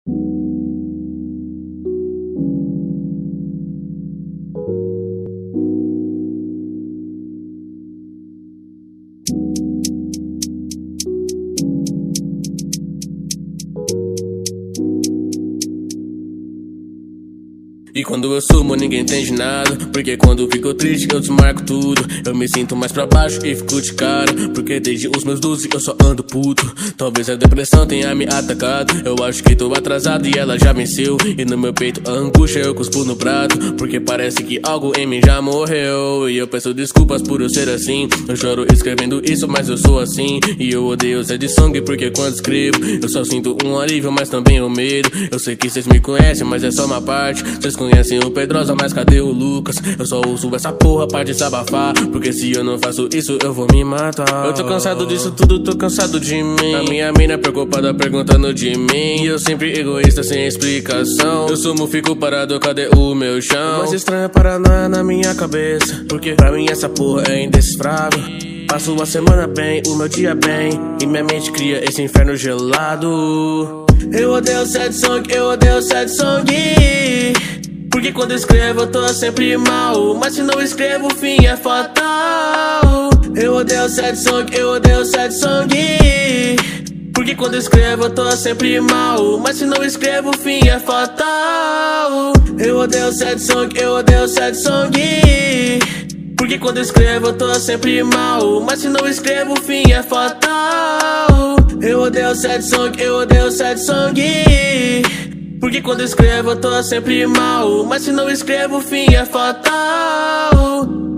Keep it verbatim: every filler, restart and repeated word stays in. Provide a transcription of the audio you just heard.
E quando eu sumo ninguém entende nada, porque quando fico triste eu desmarco tudo. Eu me sinto mais pra baixo e fico de cara, porque desde os meus doze eu só ando puto. Talvez a depressão tenha me atacado, eu acho que tô atrasado e ela já venceu. E no meu peito a angústia eu cuspo no prato, porque parece que algo em mim já morreu. E eu peço desculpas por eu ser assim, eu choro escrevendo isso mas eu sou assim. E eu odeio ser de sangue porque quando escrevo eu só sinto um alívio mas também o medo. Eu sei que cês me conhecem mas é só uma parte, cês conhecem o Pedrosa, mas cadê o Lucas? Eu só uso essa porra pra desabafar, porque se eu não faço isso eu vou me matar. Eu tô cansado disso tudo, tô cansado de mim. A minha mina preocupada perguntando de mim, e eu sempre egoísta sem explicação. Eu sumo, fico parado, cadê o meu chão? Mas estranha paranoia na minha cabeça, porque pra mim essa porra é indecifrável. Passo a semana bem, o meu dia bem, e minha mente cria esse inferno gelado. Eu odeio sad song, eu odeio sad song, porque quando escrevo eu tô sempre mal, mas se não escrevo o fim é fatal. Eu odeio sad song, eu odeio sad song, porque quando escrevo eu tô sempre mal, mas se não escrevo o fim é fatal. Eu odeio sad song, eu odeio sad song, porque quando escrevo eu tô sempre mal, mas se não escrevo o fim é fatal. Eu odeio sad song, eu odeio sad song, porque quando escrevo eu tô sempre mal, mas se não escrevo o fim é fatal.